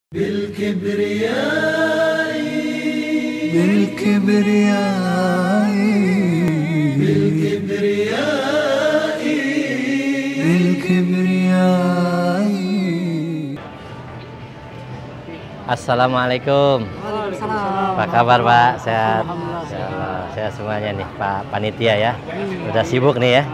بالكبرياء بالكبرياء بالكبرياء بالكبرياء. Assalamualaikum. Waalaikumsalam. Apa kabar Pak? Sehat? Alhamdulillah. Sehat semuanya nih Pak Panitia ya. Udah sibuk nih ya.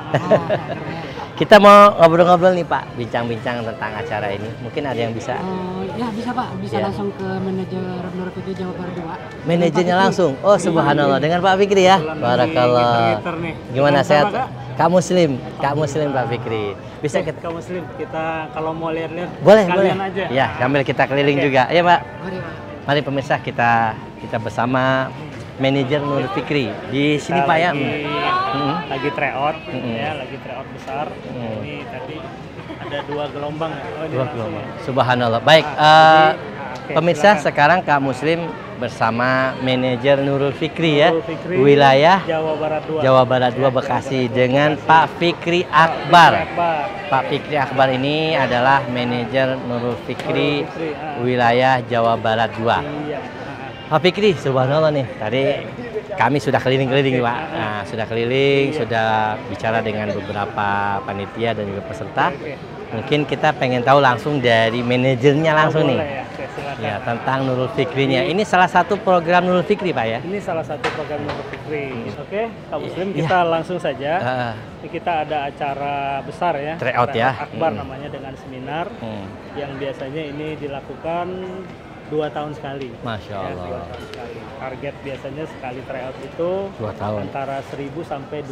Kita mau ngobrol-ngobrol nih Pak, bincang-bincang tentang acara ini. Mungkin ada yang bisa? Ya bisa Pak, bisa Ya. langsung ke manajer Nur Fikri Jawa Barat 2. Manajernya langsung? Oh subhanallah, dengan Pak Fikri ya? Barakallah. Gimana sehat? Kak Muslim Pak Fikri. Bisa kita? Kak Muslim, kita kalau mau lihat-lihat Boleh. sekalian aja. Ya, sambil kita keliling juga. Iya Pak. Mari Pak. Mari pemirsa kita bersama manajer Nur Fikri di sini Kita Pak ya. lagi tryout, Mm-mm. ya, lagi tryout besar. Ini tadi ada 2 gelombang ya. Oh, ini Dua langsung gelombang. ya. Subhanallah. Baik, Oke, pemirsa silakan. sekarang Kak Muslim bersama manajer Nurul Fikri ya, Nurul Fikri, wilayah Jawa Barat 2. Jawa Barat 2 Bekasi dengan Pak Fikri Akbar. Pak Fikri Akbar ini adalah manajer Nurul Fikri Nurul Fikri, wilayah Jawa Barat 2. Iya. Pak Fikri, subhanallah nih, tadi kami sudah keliling-keliling Pak. Nah, sudah keliling, sudah bicara dengan beberapa panitia dan juga peserta. Mungkin kita pengen tahu langsung dari manajernya langsung nih. Boleh ya. Oke, silakan. Ya, tentang Nurul Fikrinya. Ini salah satu program Nurul Fikri Pak ya? Ini salah satu program Nurul Fikri. Oke, Kak Muslim, Iya. kita langsung saja. Heeh. Ini kita ada acara besar ya. Tryout ya. Akbar Hmm. namanya, dengan seminar Hmm. yang biasanya ini dilakukan 2 tahun sekali. Masya Ya, Allah. 2 tahun sekali. Target biasanya sekali tryout itu 2 tahun. antara 1000 sampai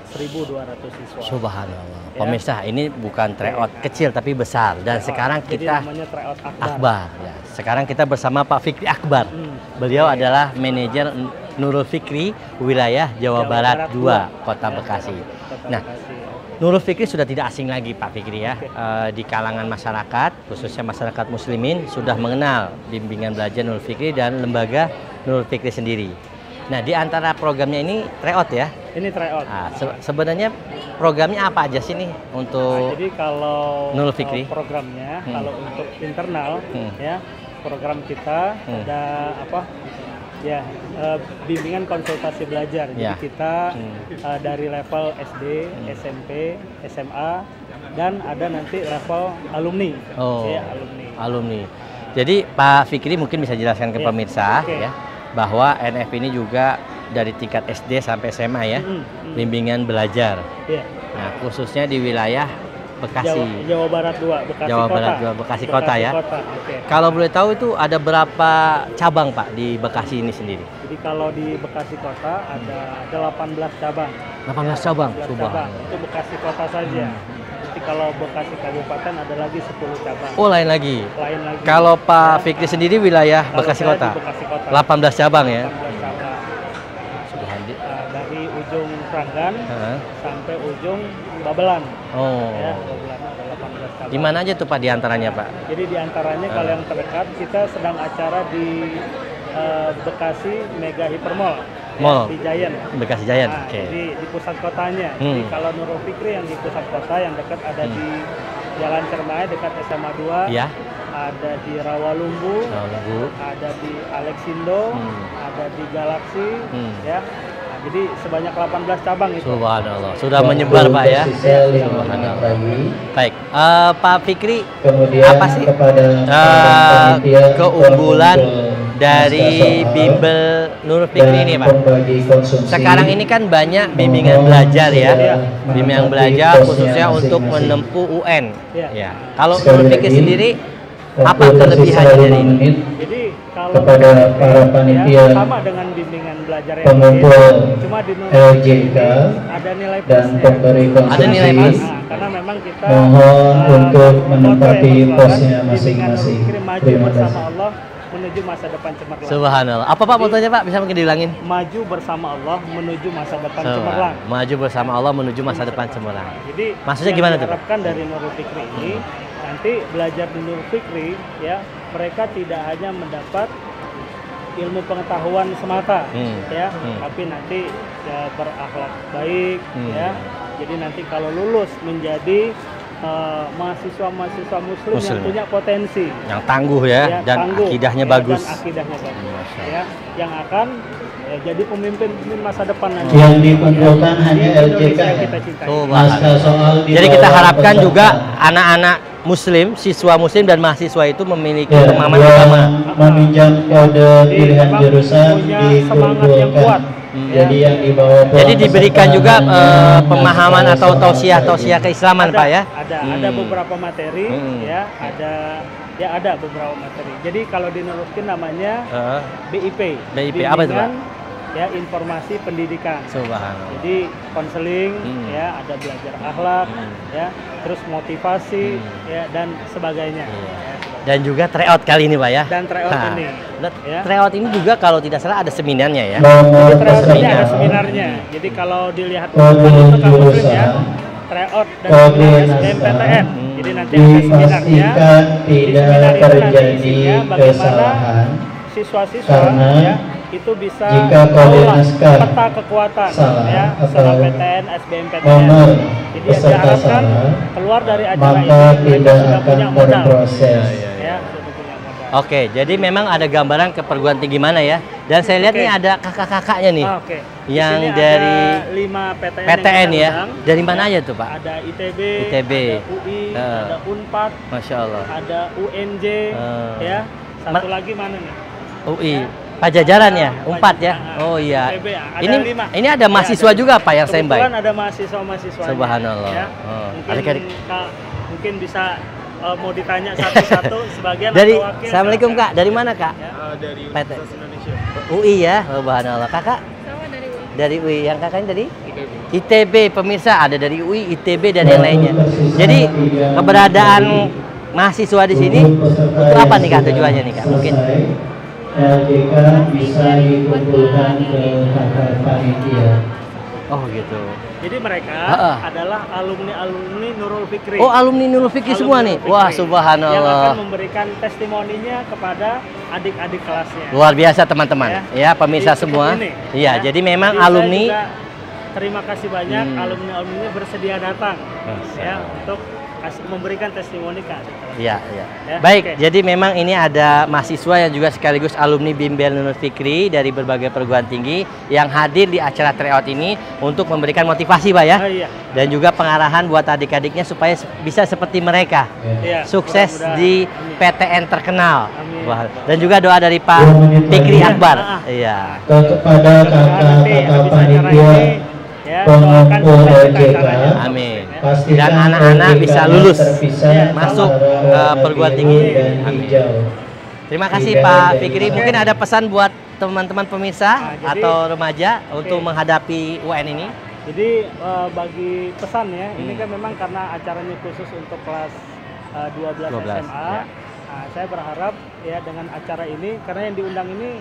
1.200 siswa. Subhanallah. Ya. Pemirsa, ini bukan tryout kecil tapi besar dan Tryout. sekarang Jadi kita namanya tryout Akbar. Akbar ya. Sekarang kita bersama Pak Fikri Akbar. Beliau adalah manajer Nurul Fikri wilayah Jawa Barat 2 Kota Ya, Bekasi. Kota Nah, Bekasi, ya. Nurul Fikri sudah tidak asing lagi Pak Fikri ya. Di kalangan masyarakat, khususnya masyarakat muslimin sudah mengenal bimbingan belajar Nurul Fikri dan lembaga Nurul Fikri sendiri. Nah, di antara programnya ini tryout ya. Ini tryout. Nah, sebenarnya programnya apa aja sih nih Nah, untuk jadi kalau Nurul Fikri? Programnya, kalau untuk internal Hmm. ya, program kita ada apa? Ya, bimbingan konsultasi belajar. Ya. Jadi kita dari level SD, SMP, SMA, dan ada nanti level alumni. Oh, Ya, alumni. alumni. Jadi Pak Fikri mungkin bisa jelaskan ke Iya, pemirsa oke. ya bahwa NF ini juga dari tingkat SD sampai SMA ya, bimbingan belajar. Ya. Nah, khususnya di wilayah Bekasi. Jawa Barat 2, Bekasi Jawa Kota. Barat 2, Bekasi Kota ya. Oke. Kalau boleh tahu itu ada berapa cabang Pak di Bekasi ini sendiri? Jadi kalau di Bekasi Kota ada 18 cabang. 18 cabang. 18 cabang. Subhanallah. Itu Bekasi Kota saja. Nanti kalau Bekasi Kabupaten ada lagi 10 cabang. Oh, lain lagi. Lain lagi. Kalau Pak Fikri sendiri wilayah Kalau Bekasi saya Kota. di Bekasi Kota. 18 cabang ya. 18 cabang. Subhanallah. Dari ujung Pranggan Heeh. sampai ujung Babelan. Oh. Ya, Babelan ada 18 cabang. Di mana aja tuh Pak di antaranya Pak? Jadi di antaranya kalau yang terdekat kita sedang acara di Bekasi Mega Hypermall. Mall. Di Giant. Bekasi Giant. Nah, Oke. Jadi di pusat kotanya. Jadi kalau Nurul Fikri yang di pusat kota, yang dekat ada di Jalan Cermai dekat SMA 2. Iya. Ada di Rawalumbu, Lalu. ada di Alexindo, ada di Galaxy, ya. Nah, jadi sebanyak 18 cabang itu. Subhanallah. Sudah menyebar Pak ya. Subhanallah. Baik. Pak Fikri, Kemudian apa sih kepada panitia keunggulan untuk dari soal bimbel Nurul Fikri dan ini Pak? pembagi konsumsi. Sekarang ini kan banyak bimbingan belajar ya, bimbingan belajar khususnya untuk menempuh UN. Iya. Ya. Kalau Sekali Nurul Fikri lagi, sendiri, waktu apa tersisa kelebihannya 5 dari ini? menit Jadi kalau kepada para panitia sama dengan bimbingan belajar yang pengumpul lain, cuma di Nurul LJK ada nilai dan plusnya. pemberi Ada nilai plus. konsumsi. Nah, karena memang kita Mohon untuk menempati motto yang posnya berjualan, masing-masing. bimbingan Nurul Fikri maju Terima bersama kasih. Allah menuju masa depan cemerlang. Subhanallah. Apa Pak fotonya Pak? Bisa mungkin diulangin? Maju bersama Allah menuju masa depan cemerlang. Maju bersama Allah menuju masa depan cemerlang. Jadi Maksudnya yang gimana tuh, Pak? diharapkan dari Nurul Fikri ini nanti belajar di Nurul Fikri ya, mereka tidak hanya mendapat ilmu pengetahuan semata ya, tapi nanti ya, berakhlak baik ya. Jadi nanti kalau lulus menjadi mahasiswa-mahasiswa muslim yang punya potensi, yang tangguh ya, dan tangguh, akidahnya ya, bagus. dan akidahnya bagus, ya, yang akan jadi pemimpin masa depan nanti. Yang dikumpulkan hanya LJK. Kita cintai. Naskah soal di Jadi kita bawah harapkan peserta. juga anak-anak muslim, siswa muslim dan mahasiswa itu memiliki Ya, pemahaman yang agama. meminjam kode pilihan memang jurusan punya semangat yang kuat. dikumpulkan. Jadi yang di bawah Jadi diberikan juga hanya pemahaman naskah atau soal tausiah-tausiah saja. keislaman, Pak ya. Ada beberapa materi, Hmm. ya, ada beberapa materi. Jadi kalau di Nurul namanya BIP. BIP, apa itu, Pak? Bimbingan, ya, informasi pendidikan. Subhanallah. Jadi konseling, ya, ada belajar akhlak, ya, terus motivasi, ya, dan sebagainya. Iya. Ya, Dan juga tryout kali ini, Pak ya. dan tryout Nah, ini. Ya. Tryout ini juga kalau tidak salah ada seminarnya ya. Nomor Tryout ini peserta. ada seminarnya. Jadi kalau dilihat Kode untuk muslim ya, jurusan. tryout dan Kode seminar naskah. SBMPTN. Jadi nanti ada seminarnya. Dipastikan Di tidak seminar itu nanti terjadi isinya bagaimana kesalahan siswa-siswa, karena ya, itu bisa jika kode mengolah naskah peta kekuatan, salah ya, atau SNMPTN, SBMPTN. nomor Jadi peserta diharapkan salah, keluar dari acara maka ini mereka tidak sudah akan punya modal, berproses. ya, sudah punya modal. Oke, jadi memang ada gambaran ke perguruan tinggi mana ya. Dan saya lihat Oke. nih ada kakak-kakaknya nih. Oke. Di Yang sini dari ada 5 PTN, PTN yang kita ya. undang. Dari mana aja tuh, Pak? Ada ITB, ITB. ada UI, ada Unpad, Masya Allah. ada UNJ, ya. Satu lagi mana nih? UI. Pajajaran ya, Unpad ya. Oh iya. ITB, ada Ini 5. ini ada mahasiswa Ya, juga Pak yang standby. Kebetulan ada mahasiswa-mahasiswa. Subhanallah. Ya. Oh, Mungkin, adik-adik. mungkin bisa mau ditanya satu-satu sebagian Dari atau wakil. Assalamualaikum silakan. Kak, dari mana Kak? Ya. Dari PT. Universitas Indonesia. UI ya, Subhanallah. Kakak? Sama dari UI. Dari UI, yang kakaknya dari? ITB. ITB, pemirsa ada dari UI, ITB dan yang lainnya. Jadi keberadaan mahasiswa di sini untuk apa nih Kak tujuannya nih Kak? Mungkin LJK bisa dikumpulkan ke kakak panitia. oh gitu. Jadi mereka Ha-ha. adalah alumni Nurul Fikri. Oh alumni Nurul Fikri Alumni semua nih. Nurul Wah Fikri. Yang subhanallah. akan memberikan testimoninya kepada adik-adik kelasnya. Luar biasa teman-teman. Ya pemirsa Jadi, semua. seperti ini, Iya, ya. jadi memang Jadi saya alumni juga terima kasih banyak alumni-alumninya bersedia datang Masya ya Allah. untuk memberikan testimoni ke adik kelas. Iya, iya. Ya, Baik, oke. jadi memang ini ada mahasiswa yang juga sekaligus alumni Bimbel Nurul Fikri dari berbagai perguruan tinggi yang hadir di acara tryout ini untuk memberikan motivasi, Pak ya. Oh, iya. Dan juga pengarahan buat adik-adiknya supaya bisa seperti mereka. Iya, Sukses mudah-mudahan. di Amin. PTN terkenal. Amin. Wah, dan juga doa dari Pak 2 menit Fikri lagi. Akbar. Ah. Iya. Kepada Nanti kakak-kakak habis acara panitia ini, ya, doakan pengumpul sukses kita LJK. acaranya. Amin. Ya. pastikan Dan anak-anak LJK bisa lulus, terpisah masuk antara ke warna perguruan biru tinggi. dan Amin. hijau. Terima kasih Tidak Pak ada Fikri. yang Mungkin ada pesan buat teman-teman pemirsa Nah, jadi- atau remaja untuk menghadapi UN ini. Jadi bagi pesan ya, ini kan memang karena acaranya khusus untuk kelas 12 SMA. ya. Nah, saya berharap ya dengan acara ini karena yang diundang ini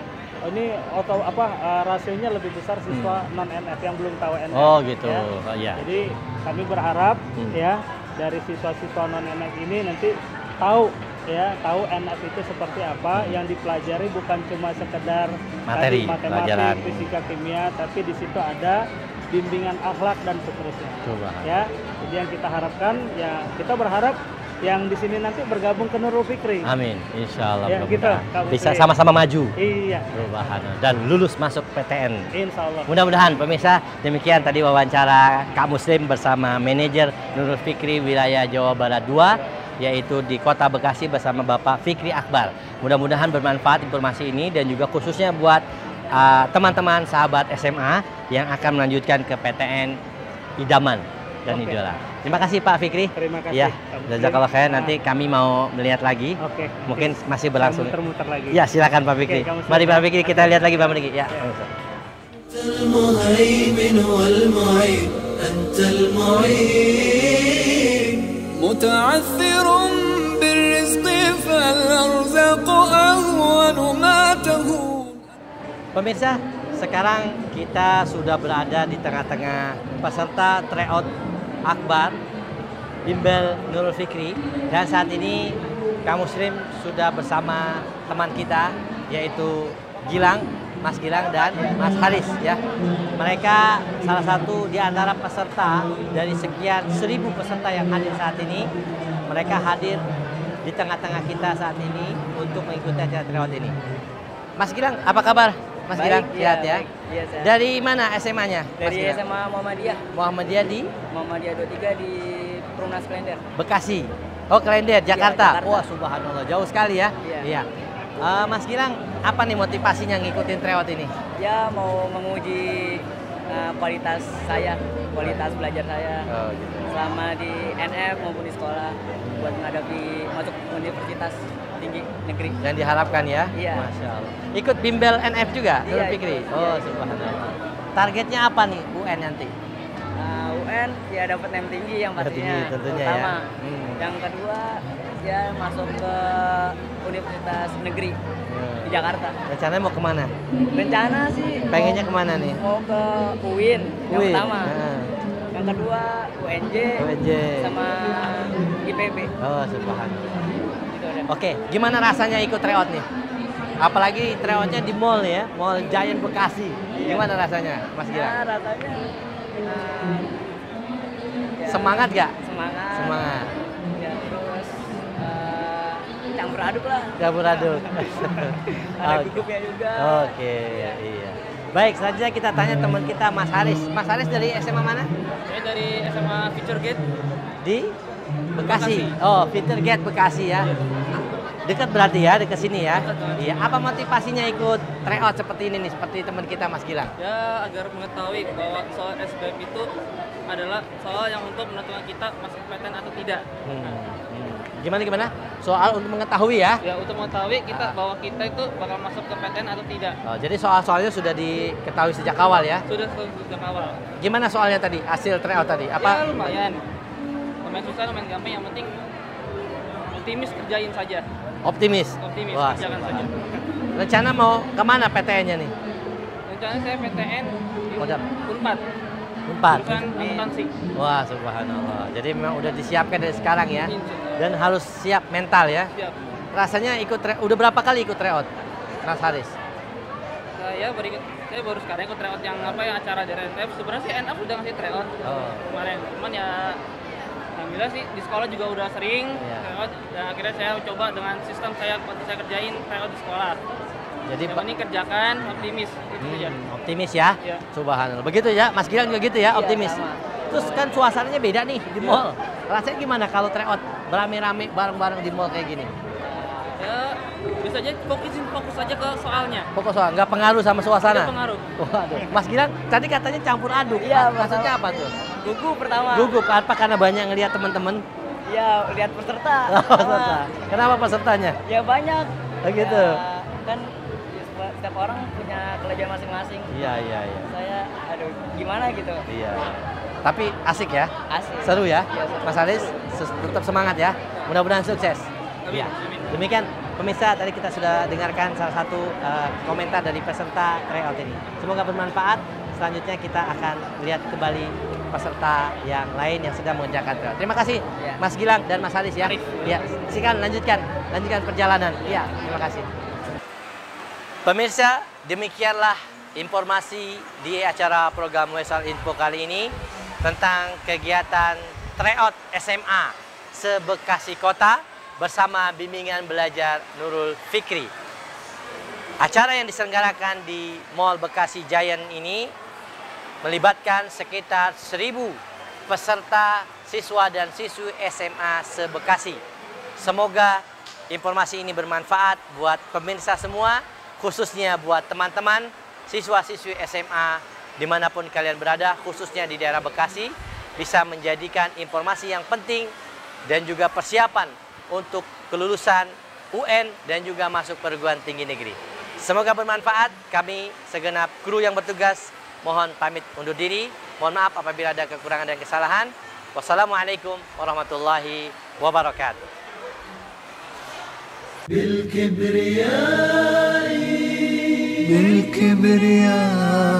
rasionya lebih besar siswa non NF yang belum tahu NF. Oh gitu. ya. Oh, iya. Jadi kami berharap ya dari siswa-siswa non NF ini nanti tahu NF itu seperti apa, yang dipelajari bukan cuma sekedar Materi, tadi pelajaran. matematik, fisika, kimia, tapi di situ ada bimbingan akhlak dan seterusnya. Coba. Ya, jadi yang kita harapkan ya kita berharap yang di sini nanti bergabung ke Nurul Fikri. Amin. Insya Allah Ya, mudah-mudahan gitu, Kak bisa Putri. sama-sama maju. Iya, Perubahan dan lulus masuk PTN. insya Allah. Mudah-mudahan pemirsa, demikian tadi wawancara Kak Muslim bersama manajer Nurul Fikri wilayah Jawa Barat 2, yaitu di Kota Bekasi bersama Bapak Fikri Akbar. Mudah-mudahan bermanfaat informasi ini dan juga khususnya buat teman-teman sahabat SMA yang akan melanjutkan ke PTN Idaman dan Oke. Idola. Terima kasih Pak Fikri. Terima kasih, Ya, Kak Muslim. jazakallah khair. Nanti kami mau melihat lagi. Oke. Mungkin masih berlangsung. Muter-muter lagi. Ya, silakan Pak Fikri. Kak Muslim. Mari Pak Fikri kita lihat lagi Pak Fikri. Ya. المهيمن والمعين أنت المعين متعثر بالرزق فالأرزاق أهون ما تهون. Pemirsa, sekarang kita sudah berada di tengah-tengah peserta tryout Akbar Bimbel Nurul Fikri, dan saat ini Kak Muslim sudah bersama teman kita yaitu Gilang Mas Gilang dan Mas Haris ya. Mereka salah satu di antara peserta dari sekian 1.000 peserta yang hadir saat ini. Mereka hadir di tengah-tengah kita saat ini untuk mengikuti acara tryout ini. Mas Gilang, apa kabar? Mas Gilang, sehat ya? Iya, sehat. Dari mana SMA-nya? Dari SMA Muhammadiyah. Muhammadiyah di Muhammadiyah 23 di Perumnas Klender. Bekasi. Oh, Klender, Jakarta. Jakarta. Wah, subhanallah, jauh sekali ya. Iya. Mas Gilang, apa nih motivasinya ngikutin tryout ini? Ya mau menguji kualitas saya, kualitas belajar saya Oh, gitu. selama di NF maupun di sekolah buat menghadapi masuk universitas tinggi negeri. Yang diharapkan ya? Iya. Masya Allah. Ikut bimbel NF juga, Nurul Iya, Fikri? ikut. Oh, Iya. subhanallah. Targetnya apa nih UN nanti? UN ya dapat NEM tinggi yang Dapat pastinya tinggi, tentunya ya. pertama. Hmm. Yang kedua ya masuk ke universitas negeri di Jakarta. Rencananya mau kemana? Rencana sih Pengennya kemana nih? mau ke UIN yang UIN. pertama. Nah. Yang kedua UNJ, UNJ. sama IPB. Oh, subhanallah. Gitu ada. Oke, gimana rasanya ikut tryout nih? Apalagi tryoutnya di mall ya, Mall Giant Bekasi. Gimana rasanya, Mas Ya Gilang? rasanya ya, Semangat gak? semangat. Semangat. Ya terus campur aduk lah. Campur aduk. Ada Oke. gugupnya juga. Oke, iya. Baik, selanjutnya kita tanya teman kita Mas Haris. Mas Haris dari SMA mana? Saya dari SMA Future Gate. Di Bekasi. Oh, Future Gate Bekasi ya. Dekat berarti ya, dekat sini ya. Iya. Apa motivasinya ikut tryout seperti ini nih, seperti teman kita Mas Gilang? Ya agar mengetahui bahwa soal SBM itu adalah soal yang untuk menentukan kita masuk PTN atau tidak. Gimana? Soal untuk mengetahui ya. Ya untuk mengetahui kita bahwa kita itu bakal masuk ke PTN atau tidak. Oh, jadi soal-soalnya sudah diketahui sejak awal ya. Sudah sejak awal. Gimana soalnya tadi, hasil tryout tadi? Ya Apa? lumayan. Lumayan susah, lumayan gampang. Yang penting optimis kerjain saja. Optimis. Optimis Wah, kerjakan saja. rencana mau kemana PTN-nya nih? Rencananya saya PTN di Modal. Unpad. Unpad. Bukan akuntansi. Wah, subhanallah. Jadi memang udah disiapkan dari sekarang ya. Insya Allah. Dan harus siap mental ya. Siap. Rasanya udah berapa kali ikut tryout, Mas Haris? Saya baru sekarang ikut tryout yang acara dari NF. Sebenarnya sih NF udah ngasih tryout kemarin. Cuman ya alhamdulillah sih di sekolah juga udah sering tryout, dan akhirnya saya coba dengan sistem waktu saya kerjain tryout di sekolah. Jadi Yang penting kerjakan, optimis itu saja. optimis ya. Iya. Subhanallah. Begitu ya, Mas Gilang juga gitu ya, optimis. sama. Terus kan suasananya beda nih di mall. Rasanya gimana kalau tryout berame-rame bareng-bareng di mall kayak gini? Ya bisa aja fokus aja ke soalnya. Pokok soal nggak pengaruh sama suasana. Tidak pengaruh. Waduh. Mas Gilang tadi katanya campur aduk. Iya, maksudnya apa tuh? Gugup pertama. Gugup apa karena banyak ngelihat teman-teman? Ya lihat peserta. Peserta. Kenapa pesertanya? Ya banyak. Oh, gitu. Ya, kan setiap orang punya kelebihan masing-masing. Iya. Saya aduh gimana gitu. Iya. Tapi asik ya? Asik. Seru ya? Iya, seru. Mas Haris tetap semangat ya. Mudah-mudahan sukses. Amin. Iya. Amin. Demikian pemirsa, tadi kita sudah dengarkan salah satu komentar dari peserta tryout ini. Semoga bermanfaat. Selanjutnya kita akan lihat kembali peserta yang lain yang sedang mengerjakan tryout. Terima kasih Ya. Mas Gilang dan Mas Haris ya. Arif. Ya, silakan lanjutkan perjalanan. Iya, terima kasih. Pemirsa, demikianlah informasi di acara program Wesal Info kali ini tentang kegiatan tryout SMA se-Bekasi Kota bersama bimbingan belajar Nurul Fikri. Acara yang diselenggarakan di Mall Bekasi Giant ini melibatkan sekitar 1.000 peserta siswa dan siswi SMA se-Bekasi. Semoga informasi ini bermanfaat buat pemirsa semua, khususnya buat teman-teman siswa-siswi SMA dimanapun kalian berada, khususnya di daerah Bekasi, bisa menjadikan informasi yang penting dan juga persiapan untuk kelulusan UN dan juga masuk perguruan tinggi negeri. Semoga bermanfaat. Kami segenap kru yang bertugas mohon pamit undur diri. Mohon maaf apabila ada kekurangan dan kesalahan. Wassalamualaikum warahmatullahi wabarakatuh. بالكبرياء